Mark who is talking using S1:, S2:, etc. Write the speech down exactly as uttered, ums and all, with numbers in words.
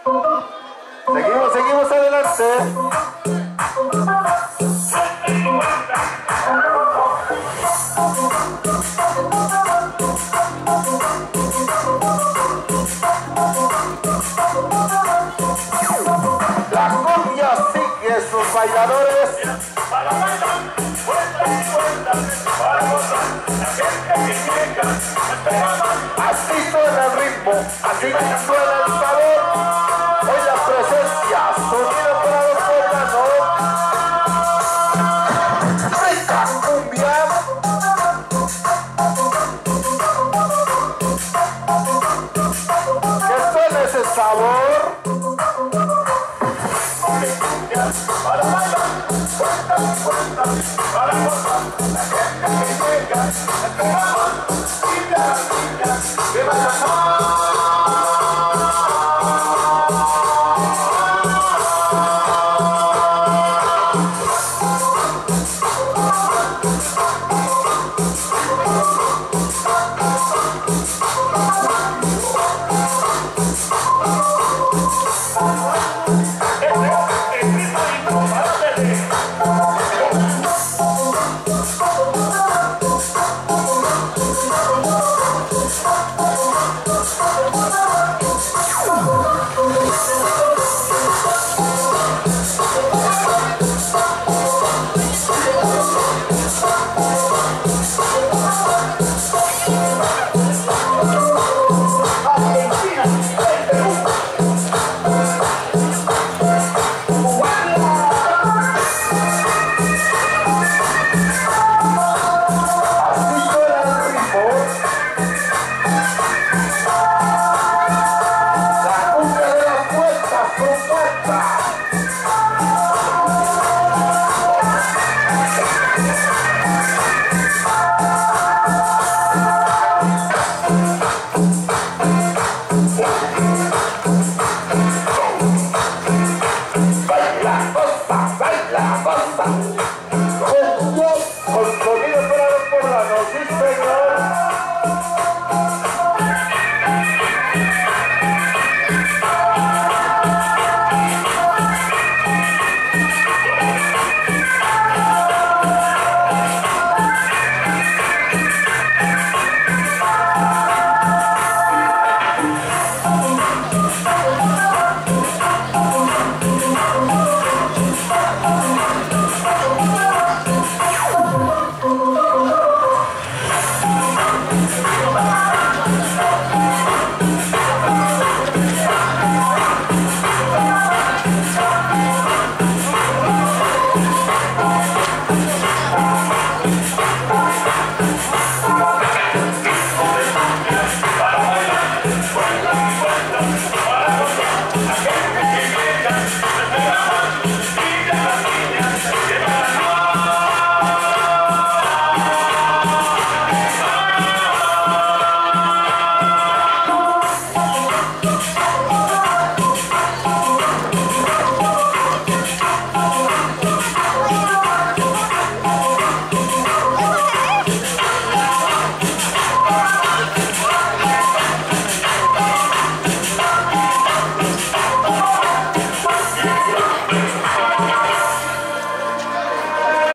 S1: Seguimos, seguimos adelante. La cumbia sigue sus bailadores.
S2: Para bailar, vuelta y vuelta, para gozar, la gente que llega, esperaba.
S1: Así suena el ritmo, así suena el sabor. Hoy la presencia, sonido para los poblanos. Rica cumbia. Que suene ese sabor.
S2: Para bailar, vuelta y vuelta, para gozar, la gente que llega, esperaba. Y de las niñas que bailan más.
S1: La cumbia de las vueltas con vueltas.